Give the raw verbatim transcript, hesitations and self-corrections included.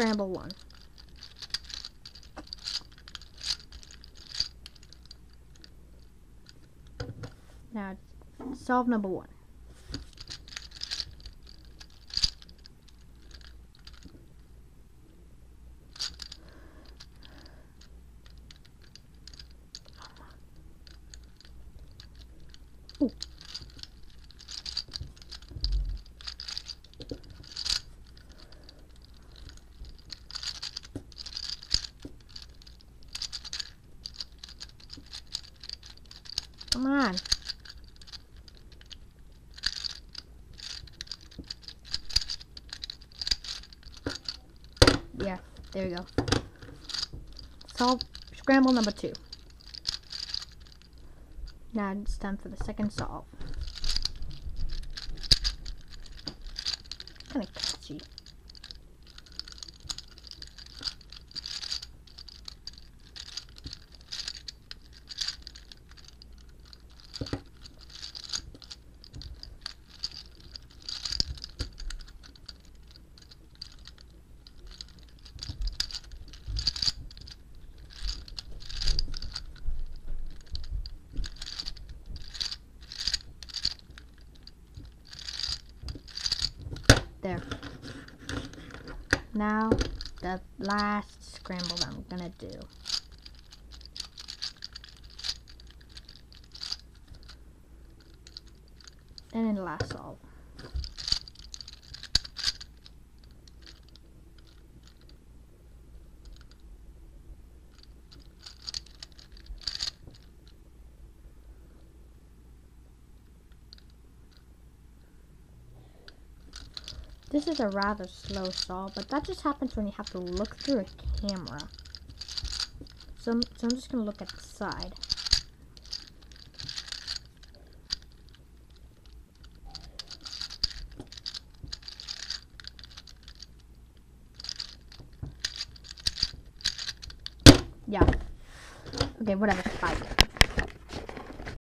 scramble one. Now, solve number one. Ooh. Come on. Yeah, there you go. Solve scramble number two. Now it's time for the second solve. Kind of catchy. There. Now, the last scramble that I'm gonna do. And then the last solve. This is a rather slow solve, but that just happens when you have to look through a camera. So, so I'm just going to look at the side. Yeah. Okay, whatever. Bye.